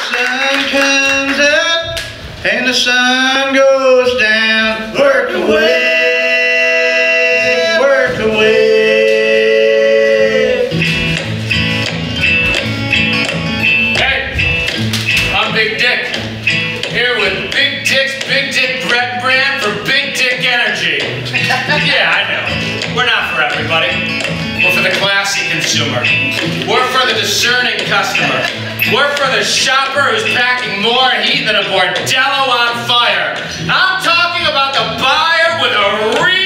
sun comes up and the sun goes down. Work away, work away. Hey, I'm Big Dick. Here with Big Dick's Big Dick Bread Brand for Big Dick Energy. Yeah, I know. We're not for everybody. We're for the classy consumer. We're for the discerning customer. We're for the shopper who's packing more heat than a bordello on fire. I'm talking about the buyer with a real